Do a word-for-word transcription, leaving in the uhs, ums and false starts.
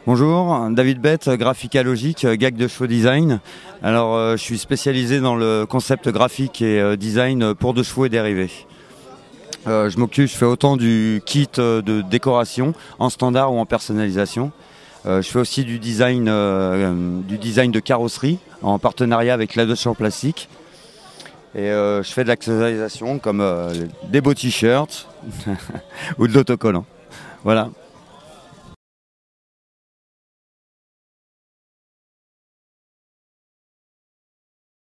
Bonjour, David Bett, Graphica Logic, gag de chevaux design. Alors, euh, je suis spécialisé dans le concept graphique et euh, design pour de chevaux et dérivés. Euh, je m'occupe, je fais autant du kit euh, de décoration en standard ou en personnalisation. Euh, je fais aussi du design, euh, du design de carrosserie en partenariat avec la Deutsche Plastique. Et euh, je fais de l'accessorisation comme euh, des beaux t-shirts ou de l'autocollant. Voilà.